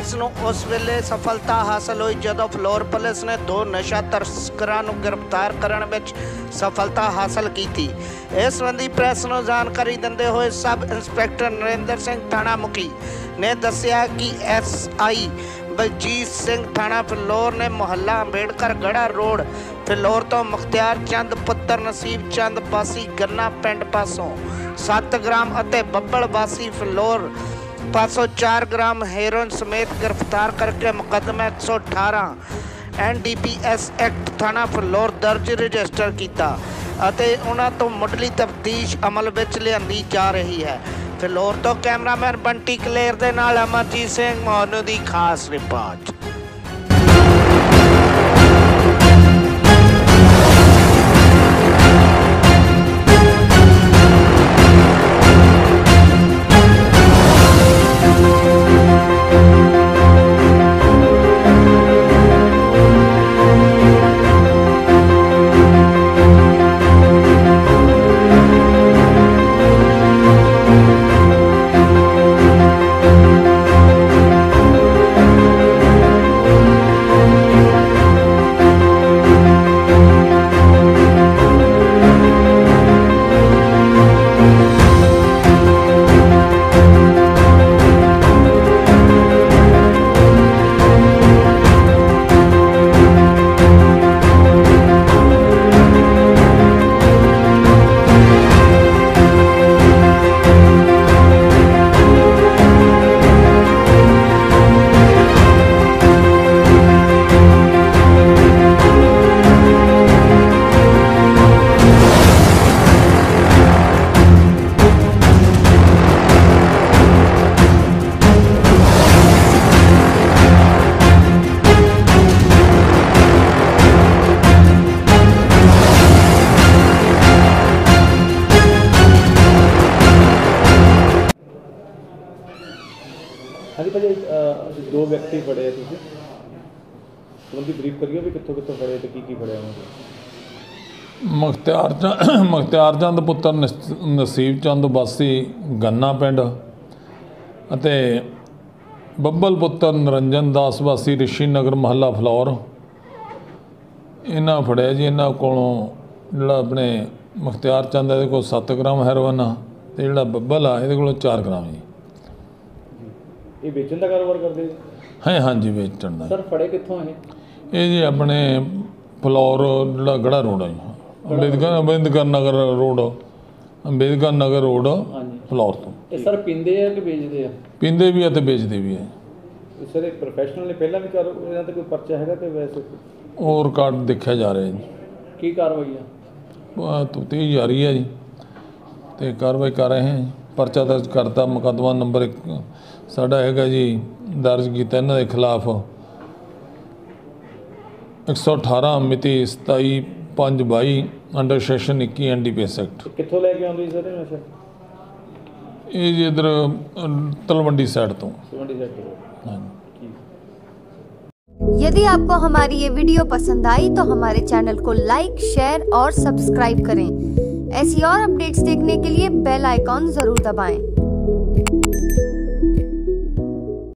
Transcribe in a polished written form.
Police ਨੂੰ ਉਸ ਵੇਲੇ ਸਫਲਤਾ ਹਾਸਲ ਹੋਈ ਜਦੋਂ ਫਲੋਰ ਪੁਲਿਸ ਨੇ 2 ਨਸ਼ਾ ਤਸਕਰਾਂ ਨੂੰ ਗ੍ਰਿਫਤਾਰ ਕਰਨ ਵਿੱਚ ਸਫਲਤਾ ਹਾਸਲ ਕੀਤੀ। ਇਸ ਸੰਬੰਧੀ ਪ੍ਰੈਸ ਨੂੰ ਜਾਣਕਾਰੀ ਦਿੰਦੇ ਹੋਏ ਸਬ ਇੰਸਪੈਕਟਰ ਨਰਿੰਦਰ ਸਿੰਘ ਥਾਣਾ ਮੁਖੀ ਨੇ ਦੱਸਿਆ ਕਿ SI ਬਲਜੀਤ ਸਿੰਘ ਥਾਣਾ ਫਿਲੌਰ ਨੇ ਮੁਹੱਲਾ ਅੰਬੇਡਕਰ ਗੜਾ ਰੋਡ ਫਿਲੌਰ ਤੋਂ ਮੁਖਤਿਆਰ ਚੰਦ ਪੁੱਤਰ ਨਸੀਬ ਚੰਦ ਵਾਸੀ ਗੰਨਾ ਪਿੰਡ ਪਾਸੋਂ 7 ਗ੍ਰਾਮ ਅਤੇ ਬੱਬਲ ਵਾਸੀ ਫਿਲੌਰ पासों 4 ग्राम हेरोइन समेत गिरफ्तार करके मुकदमा 118 NDPS एक्ट थाना फिलौर दर्ज रजिस्टर किया। उन्हां तो मुढली तफ्तीश अमल विच लिआंदी जा रही है। फिलौर तो कैमरामैन बंटी कलेर दे नाल अमरजीत सिंह मोनू दी खास रिपोर्ट। हाँ जी भाजी 2 व्यक्ति फड़े हैं तुझे उनकी ब्रीफ करिए भी कितों कितों फड़े तो की फड़े मुख्तियार चंद पुत्र नसीब चंद वासी गन्ना पिंड अते बब्बल पुत्र नरंजन दास वासी ऋषि नगर महला फिलौर इन्हां फड़िया जी। इन्हां कोलों जिहड़ा अपने मुख्तियार चंद इहदे कोल 7 ग्राम हैरोइन आ ते जिहड़ा बब्बल आ इहदे कोलों 4 ग्राम जी। ये बेचण का कारोबार करते हैं? हाँ जी बेचण दा। सर फड़े कित्थों ये जी अपने फिलौर जिहड़ा गड़ा रोड है अंबेडकर नगर रोड फिलौर तो। ये सर पींदे है कि बेचते हैं? पींदे भी है तो बेचते भी है। सर एक प्रोफेशनल ने पहला भी इन्हां ते कोई परचा हैगा कि वैसे और रिकॉर्ड देखा जा रहा है जी। की कार्रवाई है? तफ्तीश जारी है जी तो कार्रवाई कर रहे हैं। परचा दर्ज करता मुकदमा नंबर 1 साडा हैगा जी दर्ज किया इन्हां दे खिलाफ 118 मिति 27/5/22 अंडर सैक्शन 21 NDPS एक्ट। कित्थों लैके आउंदे सर नशा? ये जी इधर तलवंडी साइड तो। हाँ। यदि आपको हमारी ये वीडियो पसंद आई तो हमारे चैनल को लाइक, शेयर और सब्सक्राइब करें। ऐसी और अपडेट्स देखने के लिए बेल आइकॉन जरूर दबाएं।